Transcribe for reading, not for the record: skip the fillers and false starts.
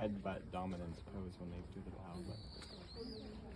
headbutt dominance pose when they do the bow. But